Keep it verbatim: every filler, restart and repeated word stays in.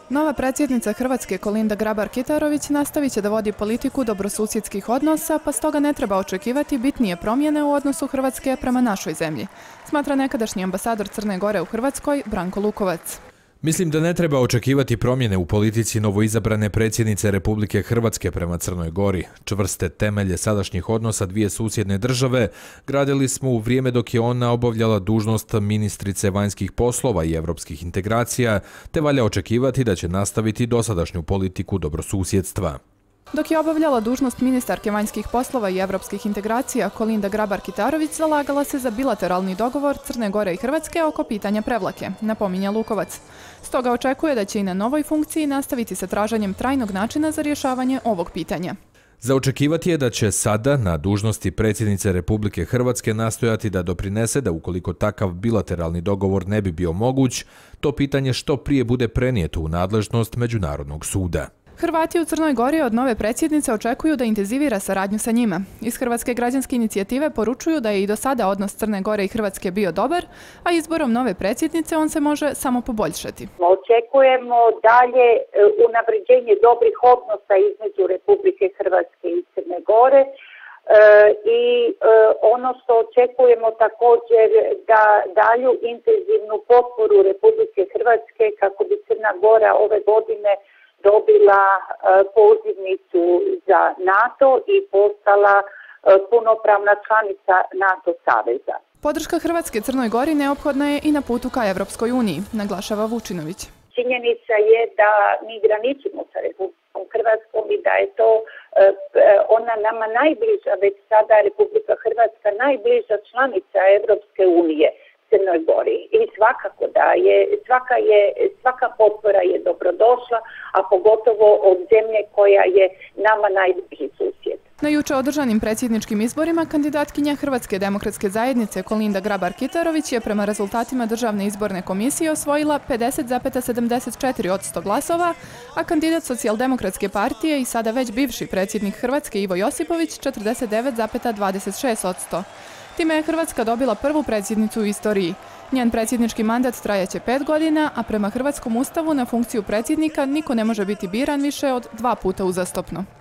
Nova predsjednica Hrvatske Kolinda Grabar-Kitarović nastavit će da vodi politiku dobrosusjedskih odnosa, pa stoga ne treba očekivati bitnije promjene u odnosu Hrvatske prema našoj zemlji, smatra nekadašnji ambasador Crne Gore u Hrvatskoj Branko Lukovac. Mislim da ne treba očekivati promjene u politici novoizabrane predsjednice Republike Hrvatske prema Crnoj Gori. Čvrste temelje sadašnjih odnosa dvije susjedne države gradili smo u vrijeme dok je ona obavljala dužnost ministrice vanjskih poslova i europskih integracija, te valja očekivati da će nastaviti dosadašnju politiku dobrosusjedstva. Dok je obavljala dužnost ministarke vanjskih poslova i europskih integracija, Kolinda Grabar-Kitarović zalagala se za bilateralni dogovor Crne Gore i Hrvatske oko pitanja Prevlake, napominje Lukovac. Stoga očekuje da će i na novoj funkciji nastaviti sa traženjem trajnog načina za rješavanje ovog pitanja. Za očekivati je da će sada na dužnosti predsjednice Republike Hrvatske nastojati da doprinese da ukoliko takav bilateralni dogovor ne bi bio moguć, to pitanje što prije bude prenijeto u nadležnost Međunarodnog suda. Hrvati u Crnoj Gori od nove predsjednice očekuju da intenzivira saradnju sa njima. Iz Hrvatske građanske inicijative poručuju da je i do sada odnos Crne Gore i Hrvatske bio dobar, a izborom nove predsjednice on se može samo poboljšati. Očekujemo dalje unapređenje dobrih odnosa između Republike Hrvatske i Crne Gore i ono što očekujemo također da dalju intenzivnu potporu Republike Hrvatske kako bi Crna Gora ove godine dobila pozivnicu za NATO i postala punopravna članica NATO saveza. Podrška Hrvatske Crnoj Gori neophodna je i na putu ka Evropskoj uniji, naglašava Vučinović. Činjenica je da mi graničimo sa Republikom Hrvatskom i da je to ona nama najbliža, već sada Republika Hrvatska najbliža članica Evropske unije Crnoj Gori. I svakako da je, svaka je, svaka potpora je dobrodošla, a pogotovo od zemlje koja je nama najbliži susjed. Na juče održanim predsjedničkim izborima kandidatkinja Hrvatske demokratske zajednice Kolinda Grabar-Kitarović je prema rezultatima Državne izborne komisije osvojila pedeset zarez sedamdeset četiri posto glasova, a kandidat Socijaldemokratske partije i sada već bivši predsjednik Hrvatske Ivo Josipović četrdeset devet zarez dvadeset šest posto. Time je Hrvatska dobila prvu predsjednicu u istoriji. Njen predsjednički mandat trajaće pet godina, a prema Hrvatskom ustavu na funkciju predsjednika niko ne može biti biran više od dva puta uzastopno.